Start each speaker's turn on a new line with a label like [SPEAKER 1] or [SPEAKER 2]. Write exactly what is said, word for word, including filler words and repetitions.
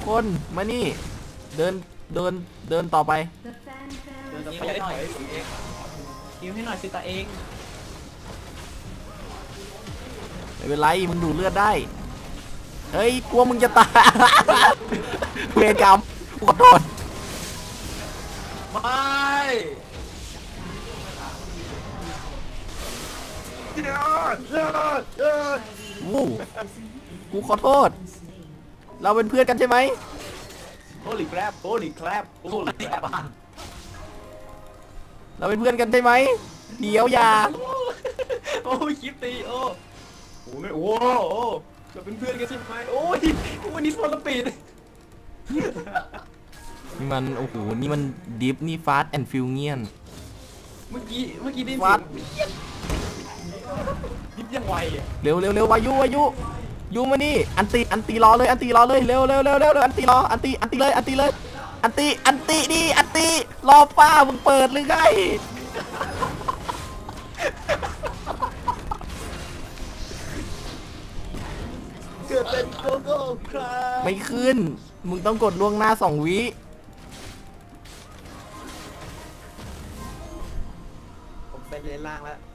[SPEAKER 1] คนมานี่เดินเดินเดินต่อไป
[SPEAKER 2] เดินไปหน่อยคิวให้หน่อยสิตาเอง
[SPEAKER 1] ไม่เป็นไรมึงดูดเลือดได้เฮ้ยกลัวมึงจะตายเวรกรรมขอโทษ
[SPEAKER 2] ไม่
[SPEAKER 1] วู้กูขอโทษเราเป็นเพื่อนกันใช่ไหม
[SPEAKER 2] โอ้ลิแคลบโอ้ลิแคลบโอ้ลิแคลบ
[SPEAKER 1] เราเป็นเพื่อนกันใช่ไหมเดี๋ยวอย่า
[SPEAKER 2] โอ้ยคลิปตีโอ้โหโอ้โหเราเป็นเพื่อนกันใช่ไหมโอ้ยวันนี้ฟอร์ปีด
[SPEAKER 1] นี่มันโอ้โหนี่มันดิฟนี่ฟาสต์แอนด์ฟิวเงียน
[SPEAKER 2] เมื่อกี้เมื่อกี้ได้ยินดิฟยังไวอ่ะ
[SPEAKER 1] เร็วเร็วเร็ววายุวายุยูมานี่อันตีอันตีรอเลยอันตีรอเลยเร็วเร็วเร็วเร็วอันตีรออันตีอันตีเลยอันตีเลยอันตีอันตีดิอันตีรอป้ามึงเปิดหรือไง
[SPEAKER 2] เกิดเป็นโกโก้ครับ
[SPEAKER 1] ไม่ขึ้นมึงต้องกดล่วงหน้าสองวิ
[SPEAKER 2] ผมไปเลนล่างแล้ว